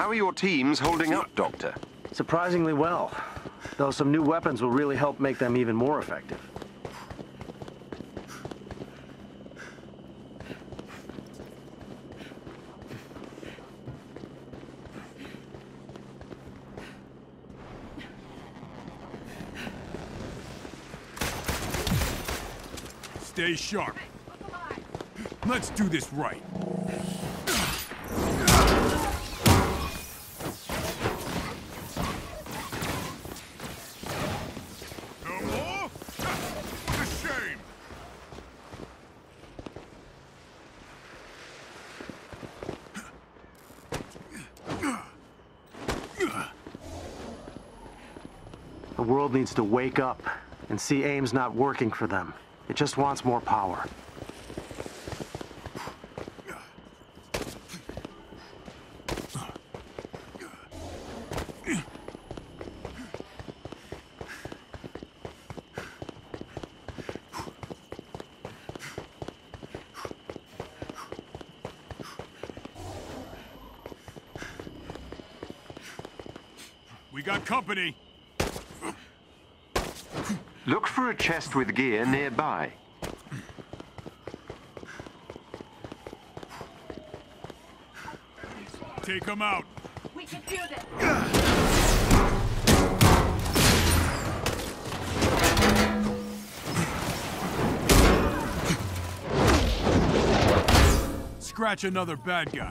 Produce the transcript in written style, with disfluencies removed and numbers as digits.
How are your teams holding up, Doctor? Surprisingly well, though some new weapons will really help make them even more effective. Stay sharp. Let's do this right. No more? What a shame. The world needs to wake up and see AIM's not working for them. It just wants more power. We got company. Look for a chest with gear nearby. Take them out. We can do this. Scratch another bad guy.